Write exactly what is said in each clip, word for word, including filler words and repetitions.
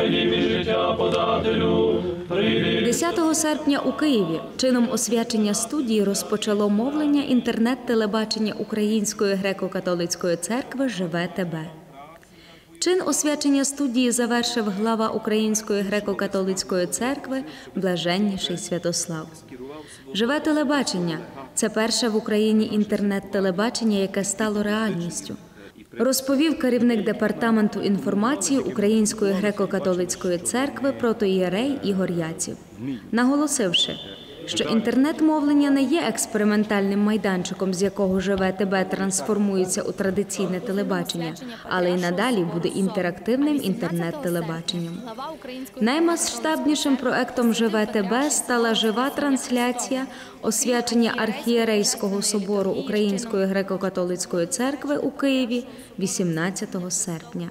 крайнім життя подателю. десятого серпня у Києві чином освячення студії розпочало мовлення інтернет-телебачення Української греко-католицької церкви «Живе тебе». Чин освячення студії завершив глава Української греко-католицької церкви Блаженніший Святослав. «Живе телебачення» – це перше в Україні інтернет-телебачення, яке стало реальністю, розповів керівник департаменту інформації Української греко-католицької церкви протоієрей Ігор Яців, наголосивши, що інтернет-мовлення не є експериментальним майданчиком, з якого «Живе тебе» трансформується у традиційне телебачення, але й надалі буде інтерактивним інтернет-телебаченням. Наймасштабнішим проектом «Живе тебе» стала жива трансляція освячення архієрейського собору Української греко-католицької церкви у Києві вісімнадцятого серпня.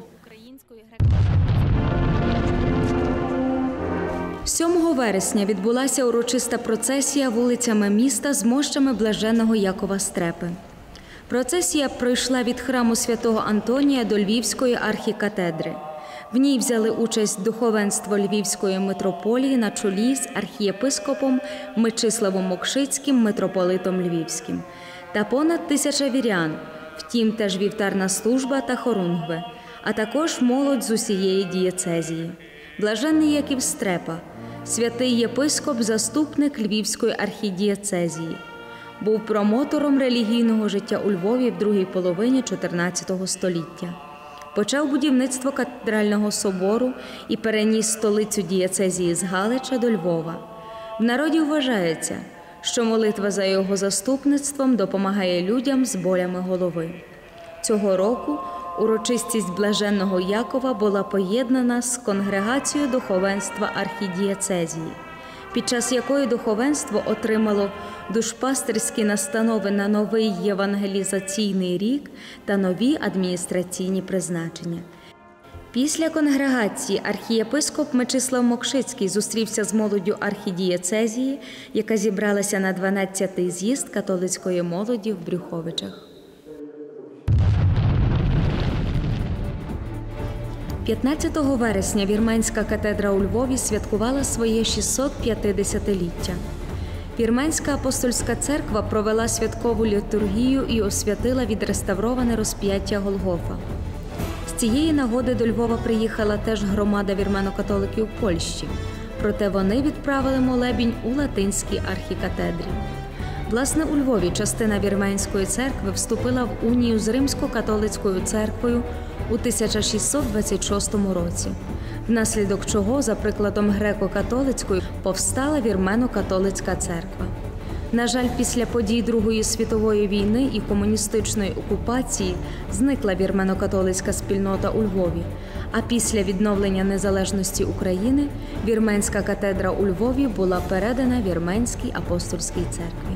сьомого вересня відбулася урочиста процесія вулицями міста з мощами Блаженного Якова Стрепи. Процесія пройшла від храму святого Антонія до Львівської архікатедри. В ній взяли участь духовенство Львівської митрополії на чолі з архієпископом Мечиславом Мокшицьким, митрополитом Львівським, та понад тисяча вірян, втім теж вівтарна служба та хорунгви, а також молодь з усієї дієцезії. Блаженний Яків Стрепа, святий єпископ, заступник Львівської архідієцезії, був промотором релігійного життя у Львові в другій половині чотирнадцятого століття. Почав будівництво кафедрального собору і переніс столицю дієцезії з Галича до Львова. В народі вважається, що молитва за його заступництвом допомагає людям з болями голови. Цього року урочистість Блаженного Якова була поєднана з конгрегацією духовенства архідієцезії, під час якої духовенство отримало душпастерські настанови на новий євангелізаційний рік та нові адміністраційні призначення. Після конгрегації архієпископ Мечислав Мокшицький зустрівся з молоддю архідієцезії, яка зібралася на дванадцятий з'їзд католицької молоді в Брюховичах. п'ятнадцятого вересня Вірменська катедра у Львові святкувала своє шістсот п'ятдесятиліття. Вірменська апостольська церква провела святкову літургію і освятила відреставроване розп'яття Голгофа. З цієї нагоди до Львова приїхала теж громада вірмено-католиків Польщі, проте вони відправили молебінь у латинській архікатедрі. Власне, у Львові частина Вірменської церкви вступила в унію з Римсько-католицькою церквою у тисяча шістсот двадцять шостому році, внаслідок чого, за прикладом греко-католицької, повстала Вірмено-католицька церква. На жаль, після подій Другої світової війни і комуністичної окупації зникла вірмено-католицька спільнота у Львові, а після відновлення незалежності України Вірменська катедра у Львові була передана Вірменській апостольській церкві.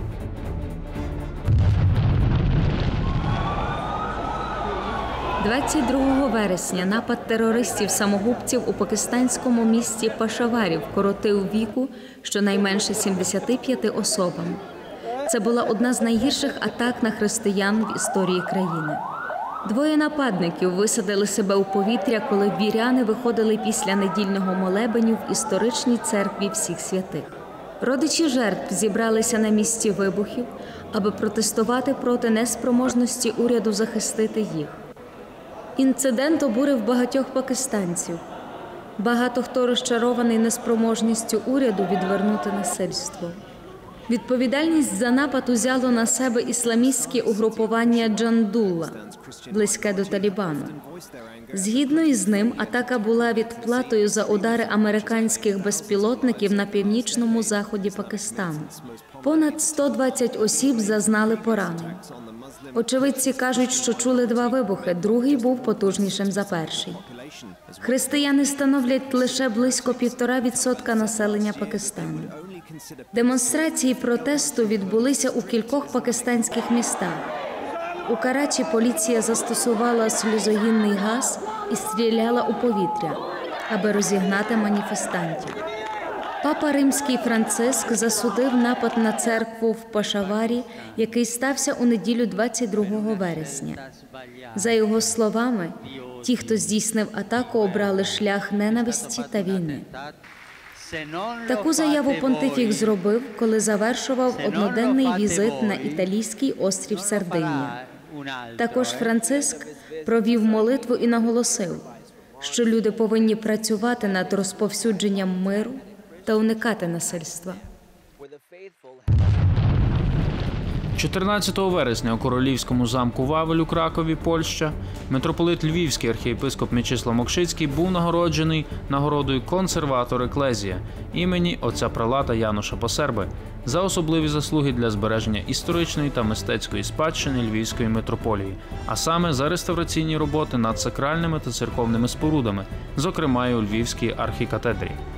двадцять другого вересня напад терористів-самогубців у пакистанському місті Пешаварі вкоротив віку щонайменше сімдесяти п'яти особам. Це була одна з найгірших атак на християн в історії країни. Двоє нападників висадили себе у повітря, коли віряни виходили після недільного молебеню в історичній церкві всіх святих. Родичі жертв зібралися на місці вибухів, аби протестувати проти неспроможності уряду захистити їх. Інцидент обурив багатьох пакистанців. Багато хто розчарований неспроможністю уряду відвернути насильство. Відповідальність за напад узяло на себе ісламістське угрупування Джандулла, близьке до Талібану. Згідно із ним, атака була відплатою за удари американських безпілотників на північному заході Пакистану. Понад сто двадцять осіб зазнали поранень. Очевидці кажуть, що чули два вибухи, другий був потужнішим за перший. Християни становлять лише близько півтора відсотка населення Пакистану. Демонстрації протесту відбулися у кількох пакистанських містах. У Карачі поліція застосувала сльозогінний газ і стріляла у повітря, аби розігнати маніфестантів. Папа Римський Франциск засудив напад на церкву в Пошаварі, який стався у неділю двадцять другого вересня. За його словами, ті, хто здійснив атаку, обрали шлях ненависті та війни. Таку заяву понтифік зробив, коли завершував одноденний візит на італійський острів Сардинія. Також Франциск провів молитву і наголосив, що люди повинні працювати над розповсюдженням миру та уникати насильства. чотирнадцятого вересня у королівському замку Вавель у Кракові, Польща, митрополит Львівський архієпископ Мечислав Мокшицький був нагороджений нагородою «Консерватор Еклезія» імені отця прелата Януша Посерби за особливі заслуги для збереження історичної та мистецької спадщини Львівської митрополії, а саме за реставраційні роботи над сакральними та церковними спорудами, зокрема й у Львівській архікатедрі.